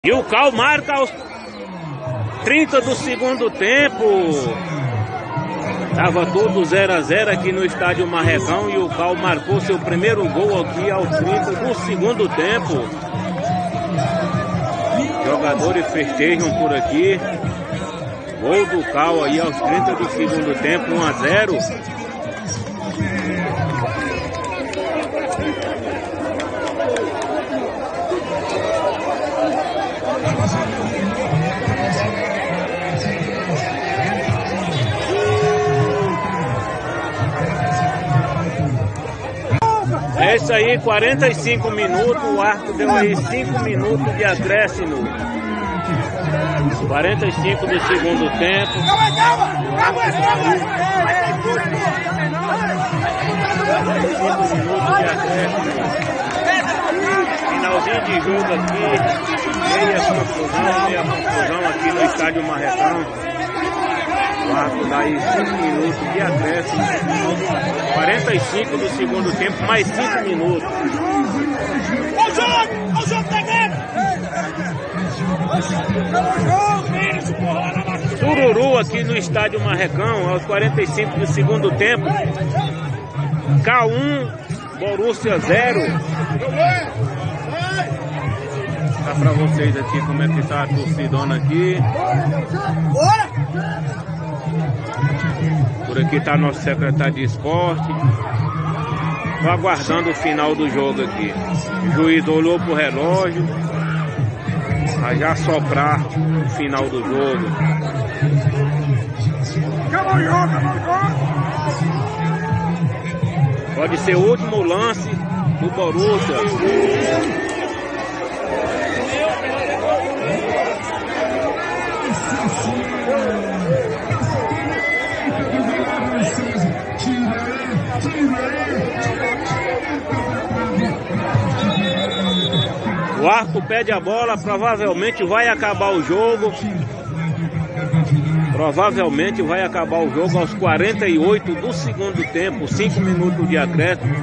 E o Cal marca aos 30 do segundo tempo. Tava tudo 0 a 0 aqui no estádio Marrecão e o Cal marcou seu primeiro gol aqui aos 30 do segundo tempo. Jogadores festejam por aqui. Gol do Cal aí aos 30 do segundo tempo, 1 a 0. É isso aí, 45 minutos, o Arco deu aí 5 minutos de acréscimo. 45 do segundo tempo. 45 minutos de acréscimo. Finalzinho de jogo aqui, meia confusão aqui no estádio Marrecão. O Arco dá aí 5 minutos de acréscimo. 45 do segundo tempo, mais 5 minutos. Olha o jogo pegando! Sururu aqui no estádio Marrecão, aos 45 do segundo tempo. K1, Borussia 0. Tá pra vocês aqui como é que tá a torcidona aqui. Por aqui tá nosso secretário de esporte. Tô aguardando o final do jogo aqui. O juiz olhou pro relógio. Vai já soprar o final do jogo. Pode ser o último lance do Borussia. O Arco pede a bola, provavelmente vai acabar o jogo. Provavelmente vai acabar o jogo aos 48 do segundo tempo, 5 minutos de acréscimo.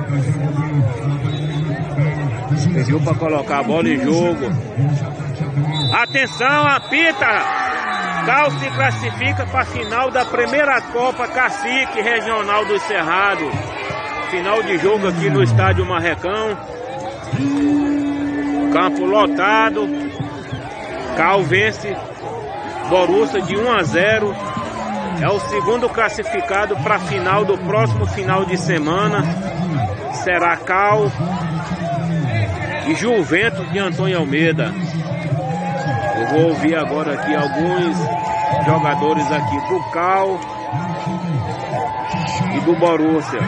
Pediu para colocar a bola em jogo. Atenção, apita! Cal se classifica para a final da primeira Copa Cacique Regional do Cerrado. Final de jogo aqui no estádio Marrecão. Campo lotado. Cal vence Borussia de 1 a 0. É o segundo classificado para a final do próximo final de semana. Será Cal e Juventus de Antônio Almeida. Eu vou ouvir agora aqui alguns jogadores aqui do Cal e do Borussia.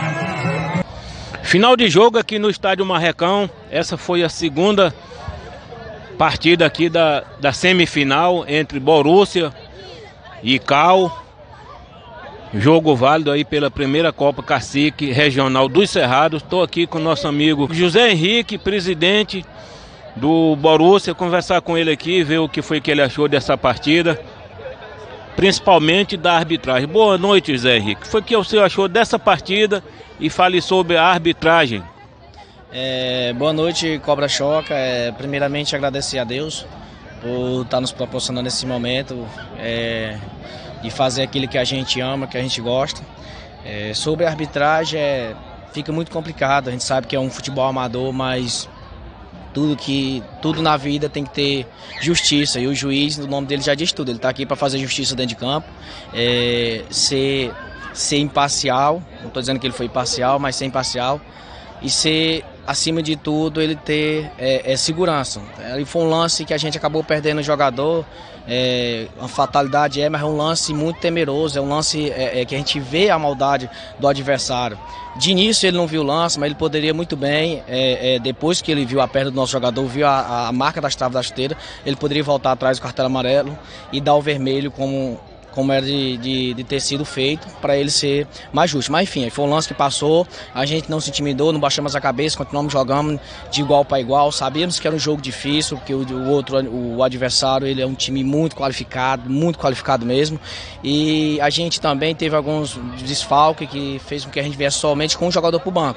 Final de jogo aqui no estádio Marrecão. Essa foi a segunda partida aqui da semifinal entre Borussia e Cal. Jogo válido aí pela primeira Copa Cacique Regional dos Cerrados. Estou aqui com o nosso amigo José Henrique, presidente do Borussia, conversar com ele aqui, ver o que foi que ele achou dessa partida, principalmente da arbitragem. Boa noite, José Henrique. O que foi que o senhor achou dessa partida e fale sobre a arbitragem? Boa noite, Cobra Choca. Primeiramente agradecer a Deus por estar nos proporcionando esse momento de fazer aquilo que a gente ama, que a gente gosta. Sobre a arbitragem, fica muito complicado. A gente sabe que é um futebol amador, mas tudo na vida tem que ter justiça, e o juiz, o nome dele já diz tudo. Ele está aqui para fazer justiça dentro de campo, ser imparcial. Não estou dizendo que ele foi imparcial, mas ser imparcial e ser, acima de tudo, ele ter segurança. Foi um lance que a gente acabou perdendo o jogador, uma fatalidade, mas é um lance muito temeroso, é um lance que a gente vê a maldade do adversário. De início ele não viu o lance, mas ele poderia muito bem, depois que ele viu a perna do nosso jogador, viu a marca das traves da chuteira, ele poderia voltar atrás do cartão amarelo e dar o vermelho como era de ter sido feito, para ele ser mais justo. Mas enfim, foi um lance que passou, a gente não se intimidou, não baixamos a cabeça, continuamos jogando de igual para igual. Sabíamos que era um jogo difícil, porque o adversário, ele é um time muito qualificado mesmo, e a gente também teve alguns desfalques que fez com que a gente viesse somente com um jogador para o banco.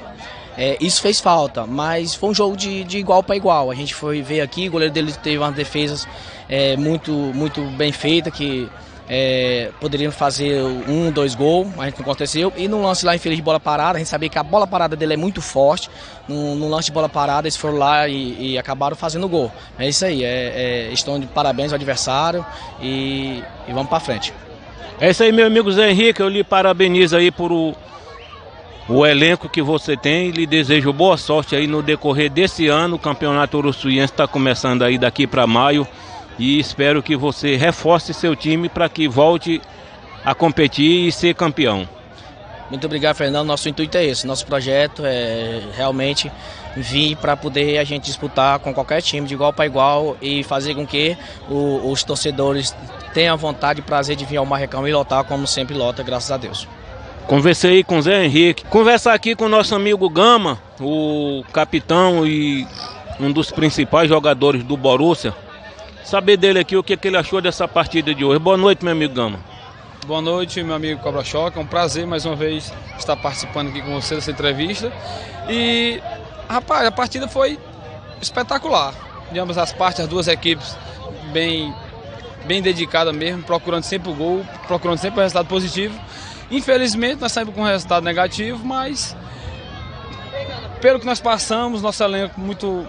Isso fez falta, mas foi um jogo de igual para igual. A gente veio aqui, o goleiro dele teve umas defesas muito bem feitas, que poderiam fazer 1, 2 gols, mas a gente não aconteceu. E no lance lá, infeliz de bola parada, a gente sabia que a bola parada dele é muito forte. No lance de bola parada, eles foram lá e acabaram fazendo gol. É isso aí, estão de parabéns ao adversário e vamos para frente. É isso aí, meu amigo Zé Henrique, eu lhe parabenizo aí por o elenco que você tem e lhe desejo boa sorte aí no decorrer desse ano. O Campeonato Uruçuiense está começando aí daqui para maio e espero que você reforce seu time para que volte a competir e ser campeão. Muito obrigado, Fernando. Nosso intuito é esse. Nosso projeto é realmente vir para poder a gente disputar com qualquer time de igual para igual e fazer com que os torcedores tenham vontade e prazer de vir ao Marrecão e lotar como sempre lota, graças a Deus. Conversei com o Zé Henrique. Conversar aqui com o nosso amigo Gama, o capitão e um dos principais jogadores do Borussia. Saber dele aqui o que ele achou dessa partida de hoje. Boa noite, meu amigo Gama. Boa noite, meu amigo Cobra Choca. É um prazer mais uma vez estar participando aqui com você dessa entrevista. E, rapaz, a partida foi espetacular. De ambas as partes, as duas equipes bem dedicadas mesmo, procurando sempre o gol, procurando sempre o resultado positivo. Infelizmente, nós saímos com um resultado negativo, mas pelo que nós passamos, nosso elenco muito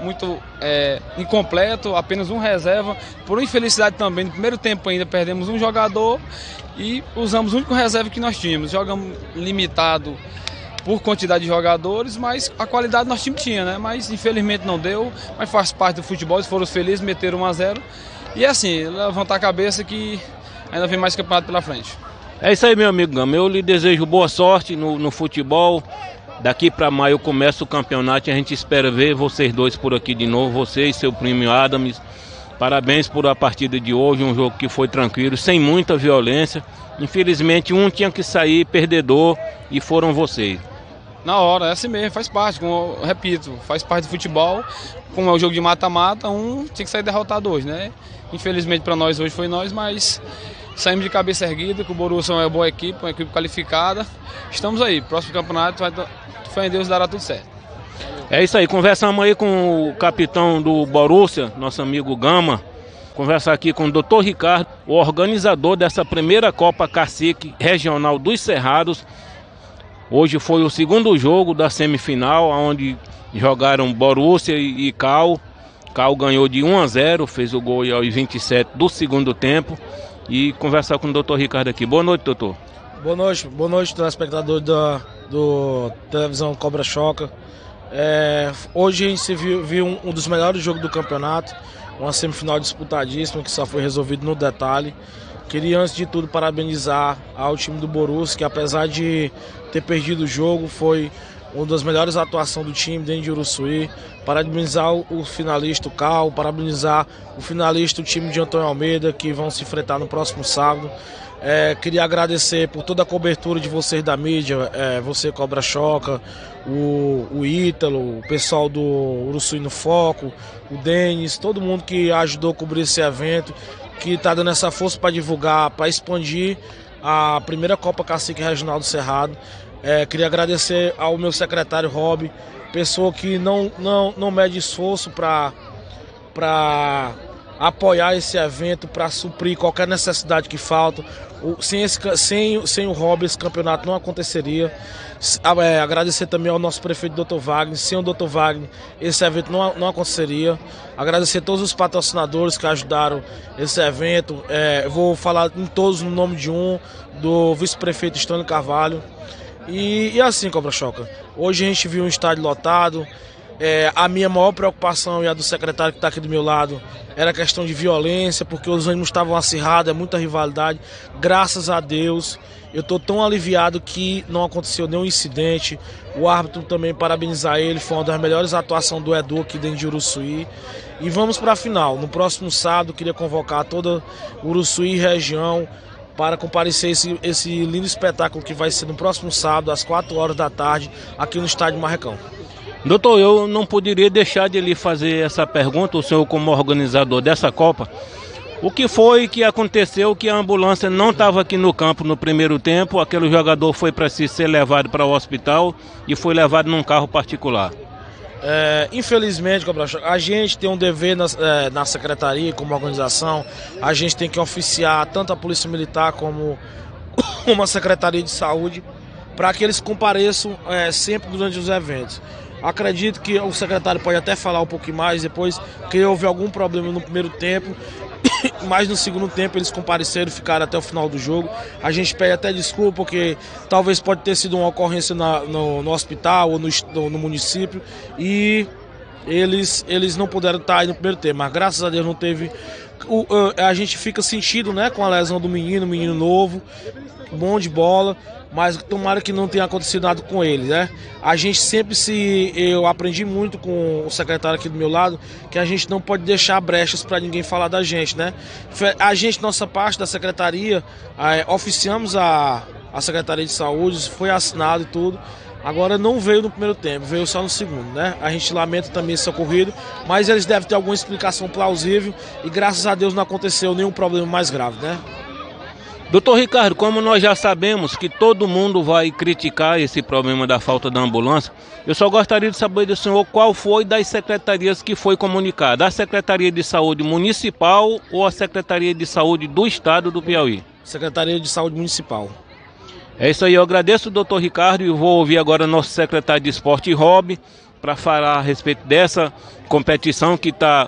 incompleto, apenas um reserva. Por infelicidade também, no primeiro tempo ainda perdemos um jogador e usamos o único reserva que nós tínhamos. Jogamos limitado por quantidade de jogadores, mas a qualidade nosso time tinha, né? Mas infelizmente não deu, mas faz parte do futebol, eles foram felizes, meteram 1-0. E assim, levantar a cabeça que ainda vem mais campeonato pela frente. É isso aí, meu amigo Gama. Eu lhe desejo boa sorte no futebol. Daqui para maio começa o campeonato e a gente espera ver vocês dois por aqui de novo, você e seu primo Adams. Parabéns por a partida de hoje, um jogo que foi tranquilo, sem muita violência. Infelizmente um tinha que sair perdedor e foram vocês. Na hora, é assim mesmo, faz parte, como eu repito, faz parte do futebol. Como é o jogo de mata-mata, um tinha que sair derrotado hoje, né? Infelizmente para nós hoje foi nós, mas saímos de cabeça erguida, que o Borussia é uma boa equipe, uma equipe qualificada. Estamos aí, próximo campeonato, fé em Deus, dará tudo certo. É isso aí, conversamos aí com o capitão do Borussia, nosso amigo Gama. Conversar aqui com o Dr. Ricardo, o organizador dessa primeira Copa Cacique Regional dos Cerrados. Hoje foi o segundo jogo da semifinal, onde jogaram Borussia e Cal. Cal ganhou de 1-0, fez o gol aos 27 do segundo tempo. E conversar com o Dr. Ricardo aqui. Boa noite, doutor. Boa noite, telespectador do Televisão Cobra Choca. Hoje a gente viu um dos melhores jogos do campeonato, uma semifinal disputadíssima que só foi resolvido no detalhe. Queria, antes de tudo, parabenizar ao time do Borussia, que apesar de ter perdido o jogo, foi uma das melhores atuações do time dentro de Uruçuí. Parabenizar o finalista, o Cal, parabenizar o finalista, o time de Antônio Almeida, que vão se enfrentar no próximo sábado. Queria agradecer por toda a cobertura de vocês da mídia, você Cobra Choca, o Ítalo, o pessoal do Uruçuí no Foco, o Denis, todo mundo que ajudou a cobrir esse evento, que está dando essa força para divulgar, para expandir a primeira Copa Cacique Regional do Cerrado. Queria agradecer ao meu secretário Rob, pessoa que não mede esforço para apoiar esse evento, para suprir qualquer necessidade que falta. Sem o Rob esse campeonato não aconteceria. Agradecer também ao nosso prefeito Dr. Wagner. Sem o Dr. Wagner esse evento não aconteceria. Agradecer a todos os patrocinadores que ajudaram esse evento. Eu vou falar em todos no nome de do vice-prefeito Estônio Carvalho. E assim, Cobra Choca, hoje a gente viu um estádio lotado. A minha maior preocupação e a do secretário que está aqui do meu lado era a questão de violência, porque os ânimos estavam acirrados, é muita rivalidade. Graças a Deus, eu estou tão aliviado que não aconteceu nenhum incidente. O árbitro também, parabenizar ele, foi uma das melhores atuações do Edu aqui dentro de Uruçuí. E vamos para a final. No próximo sábado, queria convocar toda Uruçuí e região para comparecer esse lindo espetáculo que vai ser no próximo sábado, às 4 horas da tarde, aqui no Estádio Marrecão. Doutor, eu não poderia deixar de lhe fazer essa pergunta, o senhor como organizador dessa Copa. O que foi que aconteceu que a ambulância não estava aqui no campo no primeiro tempo, aquele jogador foi para ser levado para o hospital e foi levado num carro particular. Infelizmente, a gente tem um dever na secretaria, como organização, a gente tem que oficiar tanto a Polícia Militar como a Secretaria de Saúde para que eles compareçam sempre durante os eventos. Acredito que o secretário pode até falar um pouquinho mais depois, que houve algum problema no primeiro tempo, mas no segundo tempo eles compareceram e ficaram até o final do jogo. A gente pede até desculpa, porque talvez pode ter sido uma ocorrência no hospital ou no município, e eles não puderam estar aí no primeiro tempo, mas graças a Deus não teve. A gente fica sentido, né, com a lesão do menino novo, bom de bola, mas tomara que não tenha acontecido nada com ele, né? A gente sempre eu aprendi muito com o secretário aqui do meu lado, que a gente não pode deixar brechas para ninguém falar da gente, né? A gente, nossa parte da secretaria, oficiamos a Secretaria de Saúde, foi assinado e tudo. Agora não veio no primeiro tempo, veio só no segundo, né? A gente lamenta também esse ocorrido, mas eles devem ter alguma explicação plausível e graças a Deus não aconteceu nenhum problema mais grave, né? Doutor Ricardo, como nós já sabemos que todo mundo vai criticar esse problema da falta da ambulância, eu só gostaria de saber do senhor qual foi das secretarias que foi comunicada, a Secretaria de Saúde Municipal ou a Secretaria de Saúde do Estado do Piauí? Secretaria de Saúde Municipal. É isso aí, eu agradeço o doutor Ricardo e vou ouvir agora nosso secretário de Esporte e Hobby para falar a respeito dessa competição que está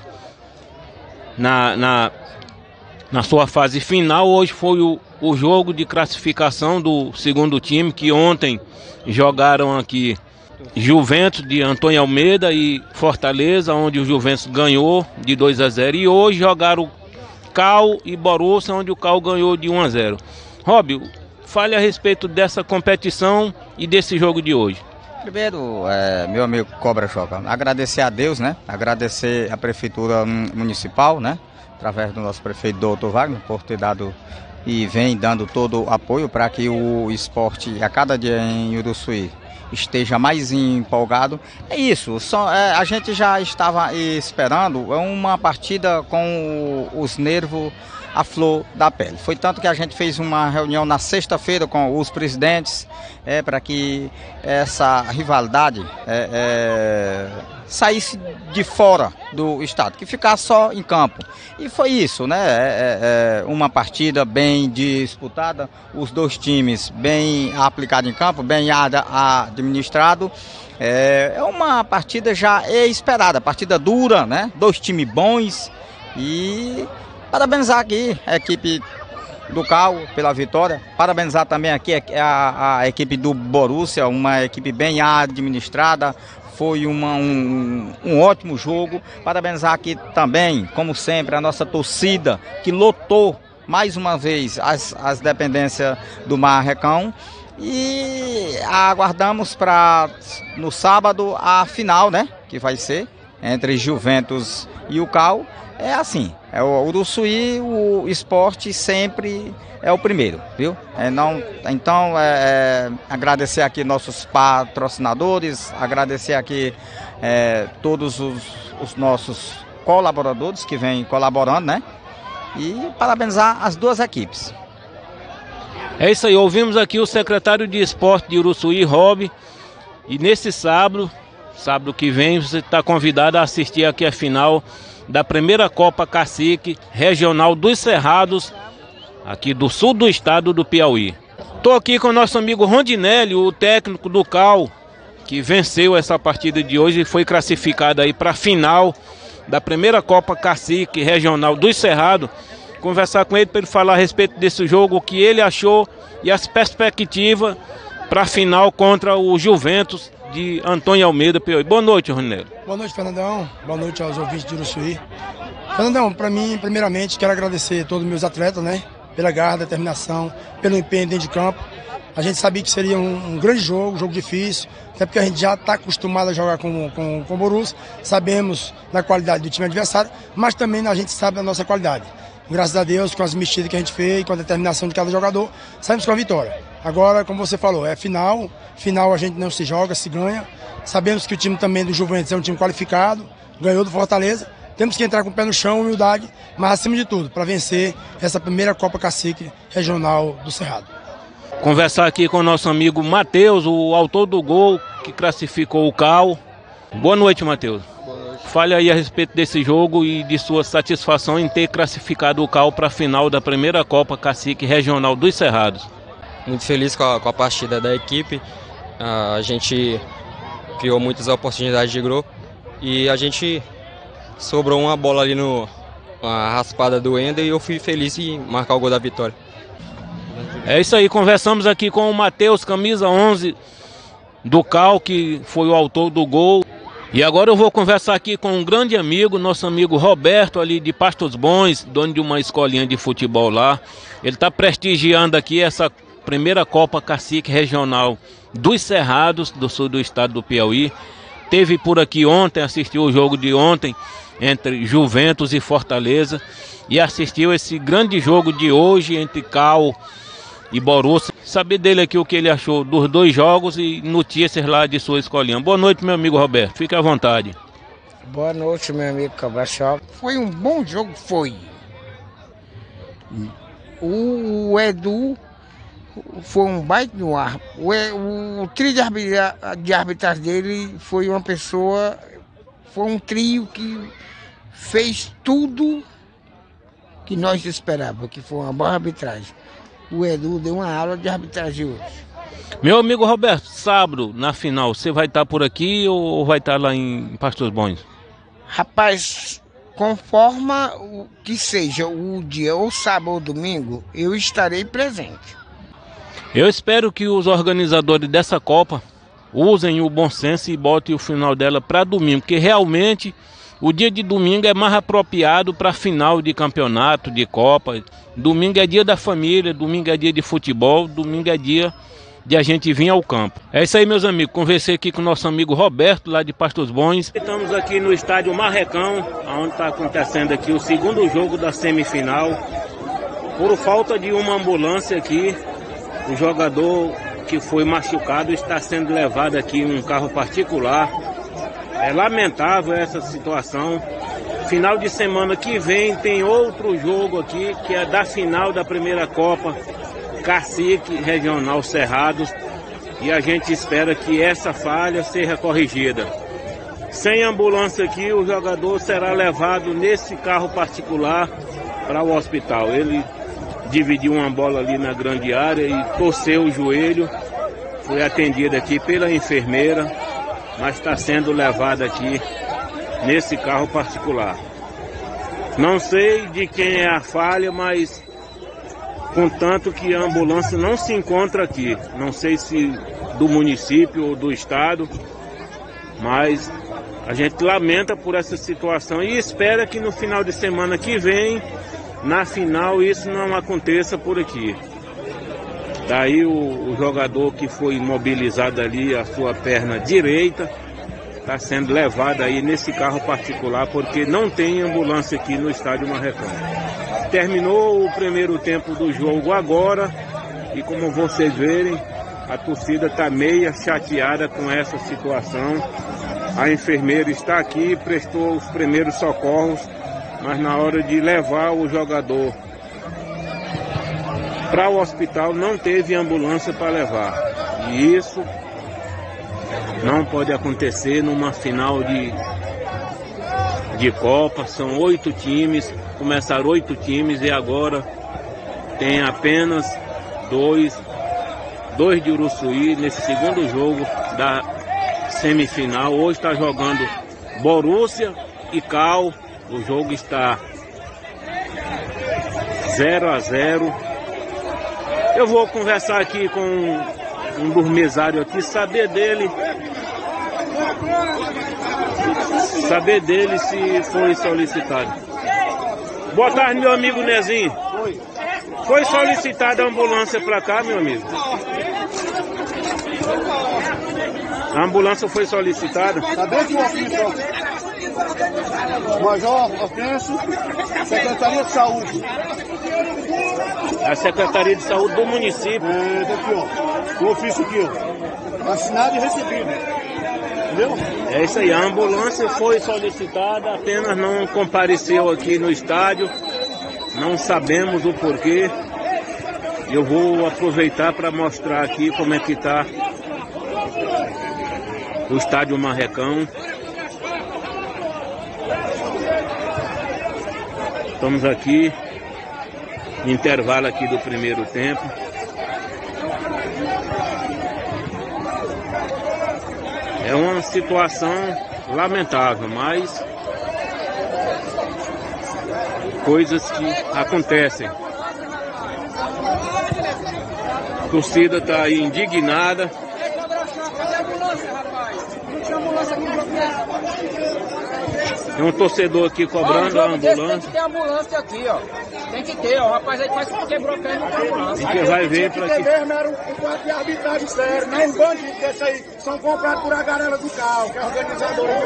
na sua fase final. Hoje foi o jogo de classificação do segundo time, que ontem jogaram aqui Juventus de Antônio Almeida e Fortaleza, onde o Juventus ganhou de 2-0, e hoje jogaram Cal e Borussia, onde o Cal ganhou de 1-0. Rob, fale a respeito dessa competição e desse jogo de hoje. Primeiro, meu amigo Cobra Choca, agradecer a Deus, né? Agradecer a Prefeitura Municipal, né? Através do nosso prefeito Dr. Wagner, por ter dado e vem dando todo o apoio para que o esporte a cada dia em Uruçuí esteja mais empolgado. É isso, a gente já estava esperando uma partida com os nervos à flor da pele. Foi tanto que a gente fez uma reunião na sexta-feira com os presidentes para que essa rivalidade saísse de fora do estado, que ficasse só em campo. E foi isso, né? Uma partida bem disputada, os dois times bem aplicados em campo, bem administrado. É uma partida já esperada, partida dura, né? Dois times bons e parabenizar aqui a equipe do Cal pela vitória, parabenizar também aqui a equipe do Borussia, uma equipe bem administrada. Foi um ótimo jogo. Parabenizar aqui também, como sempre, a nossa torcida que lotou mais uma vez as dependências do Marrecão. E aguardamos para no sábado a final, né? Que vai ser entre Juventus e o Cal. É assim, o Uruçuí, o esporte sempre é o primeiro, viu? Então, agradecer aqui nossos patrocinadores, agradecer aqui todos os nossos colaboradores que vêm colaborando, né? E parabenizar as duas equipes. É isso aí, ouvimos aqui o secretário de Esporte de Uruçuí, Rob, e nesse sábado que vem, você está convidado a assistir aqui a final da primeira Copa Cacique Regional dos Cerrados, aqui do sul do estado do Piauí. Estou aqui com o nosso amigo Rondinelli, o técnico do Cal, que venceu essa partida de hoje e foi classificado aí para a final da primeira Copa Cacique Regional dos Cerrados. Conversar com ele para ele falar a respeito desse jogo, o que ele achou e as perspectivas para a final contra o Juventus de Antônio Almeida, Piauí. Boa noite, Rondinelli. Boa noite, Fernandão. Boa noite aos ouvintes de Uruçuí. Fernandão, para mim, primeiramente, quero agradecer a todos os meus atletas, né? Pela garra, determinação, pelo empenho dentro de campo. A gente sabia que seria um grande jogo, um jogo difícil, até porque a gente já está acostumado a jogar com o Borussia, sabemos da qualidade do time adversário, mas também a gente sabe da nossa qualidade. Graças a Deus, com as mexidas que a gente fez, com a determinação de cada jogador, saímos com a vitória. Agora, como você falou, é final a gente não se joga, se ganha. Sabemos que o time também do Juventus é um time qualificado, ganhou do Fortaleza, temos que entrar com o pé no chão, humildade, mas acima de tudo, para vencer essa primeira Copa Cacique Regional do Cerrado. Conversar aqui com o nosso amigo Matheus, o autor do gol que classificou o CAL. Boa noite, Matheus. Boa noite. Fale aí a respeito desse jogo e de sua satisfação em ter classificado o CAL para a final da primeira Copa Cacique Regional dos Cerrados. Muito feliz com a partida da equipe. A gente criou muitas oportunidades de gol e a gente sobrou uma bola ali uma raspada do Ender e eu fui feliz em marcar o gol da vitória. É isso aí, conversamos aqui com o Matheus, camisa 11 do CAL, que foi o autor do gol. E agora eu vou conversar aqui com um grande amigo, nosso amigo Roberto, ali de Pastos Bons, dono de uma escolinha de futebol lá. Ele está prestigiando aqui essa primeira Copa Cacique Regional dos Cerrados, do sul do estado do Piauí. Teve por aqui ontem, assistiu o jogo de ontem entre Juventus e Fortaleza. E assistiu esse grande jogo de hoje entre CAL e Borussia. Saber dele aqui o que ele achou dos dois jogos e notícias lá de sua escolinha. Boa noite, meu amigo Roberto. Fique à vontade. Boa noite, meu amigo Cobra Choque. Foi um bom jogo, foi. O Edu foi um baita no ar. O trio de arbitragem dele foi uma pessoa, foi um trio que fez tudo que nós esperávamos, que foi uma boa arbitragem. O Edu deu uma aula de arbitragem hoje. Meu amigo Roberto, sábado, na final, você vai estar por aqui ou vai estar lá em Pastos Bons? Rapaz, conforme o que seja o dia, ou sábado ou domingo, eu estarei presente. Eu espero que os organizadores dessa Copa usem o bom senso e botem o final dela para domingo, porque realmente o dia de domingo é mais apropriado para final de campeonato, de Copa. Domingo é dia da família, domingo é dia de futebol, domingo é dia de a gente vir ao campo. É isso aí, meus amigos. Conversei aqui com o nosso amigo Roberto, lá de Pastos Bons. Estamos aqui no estádio Marrecão, onde está acontecendo aqui o segundo jogo da semifinal. Por falta de uma ambulância aqui, o jogador que foi machucado está sendo levado aqui em um carro particular. É lamentável essa situação. Final de semana que vem tem outro jogo aqui, que é da final da primeira Copa Cacique Regional Cerrados. E a gente espera que essa falha seja corrigida. Sem ambulância aqui, o jogador será levado nesse carro particular para o hospital. Ele dividiu uma bola ali na grande área e torceu o joelho. Foi atendido aqui pela enfermeira, mas está sendo levado aqui nesse carro particular. Não sei de quem é a falha, mas contanto que a ambulância não se encontra aqui. Não sei se do município ou do estado, mas a gente lamenta por essa situação e espera que no final de semana que vem, na final, isso não aconteça por aqui. Daí o jogador que foi imobilizado ali, a sua perna direita, está sendo levado aí nesse carro particular, porque não tem ambulância aqui no estádio Marrecão. Terminou o primeiro tempo do jogo agora, e como vocês verem, a torcida está meio chateada com essa situação. A enfermeira está aqui, prestou os primeiros socorros, mas na hora de levar o jogador para o hospital não teve ambulância para levar. E isso não pode acontecer numa final de Copa. São 8 times, começaram 8 times e agora tem apenas dois de Uruçuí nesse segundo jogo da semifinal. Hoje está jogando Borussia e CAL. O jogo está 0-0. Eu vou conversar aqui com um dos mesários aqui, saber dele se foi solicitado. Boa tarde, meu amigo Nezinho. Foi solicitada a ambulância para cá, meu amigo? A ambulância foi solicitada? Está dentro do ofício, Major Ofenso, Secretaria de Saúde. A Secretaria de Saúde do município. Daqui, ó. O ofício aqui, ó. Assinado e recebido. É isso aí, a ambulância foi solicitada, apenas não compareceu aqui no estádio. Não sabemos o porquê. Eu vou aproveitar para mostrar aqui como é que está o estádio Marrecão. Estamos aqui, intervalo aqui do primeiro tempo. É uma situação lamentável, mas coisas que acontecem. A torcida está aí indignada. Tem um torcedor aqui cobrando a ambulância. Tem que ter ambulância aqui, ó. Tem que ter, ó. O rapaz aí quase quebrou a perna com a ambulância. Você vai ver para que... mesmo era um quarto de arbitragem sério, não um bandido desse aí. São comprados por a galera do carro, que é organizadora.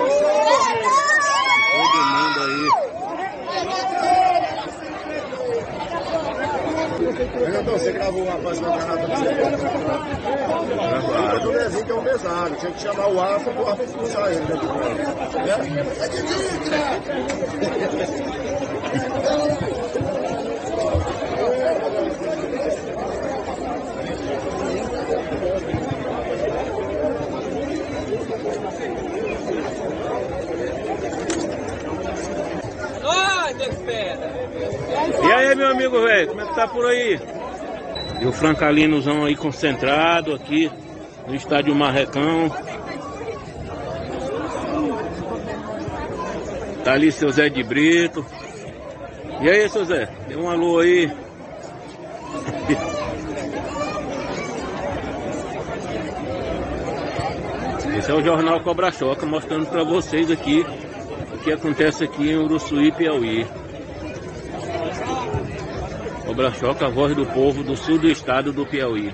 Todo mundo aí. Você gravou uma voz na garrafa do Gravado. O Lezinho que é um mesário. Tinha que chamar o AFA para o AFA expulsar ele. E aí, meu amigo velho, como é que tá por aí? E o Francalinozão aí concentrado aqui no estádio Marrecão. Tá ali seu Zé de Brito. E aí, seu Zé, dê um alô aí. Esse é o Jornal Cobra Choca, mostrando pra vocês aqui o que acontece aqui em Uruçuí, Piauí. Cobra Choca, a voz do povo do sul do estado do Piauí.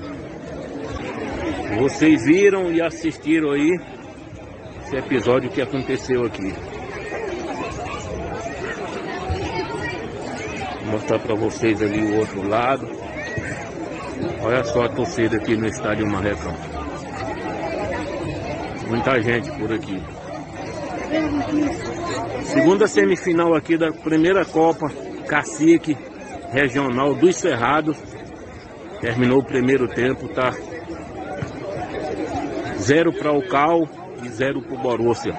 Vocês viram e assistiram aí esse episódio que aconteceu aqui. Vou mostrar para vocês ali o outro lado. Olha só a torcida aqui no estádio Marrecão. Muita gente por aqui. Segunda semifinal aqui da primeira Copa Cacique Regional dos Cerrados. Terminou o primeiro tempo, tá 0 para o Cal e 0 para o Borussia.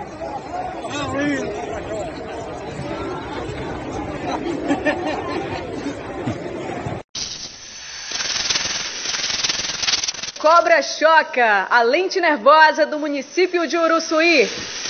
Cobra Choca, a lente nervosa do município de Uruçuí.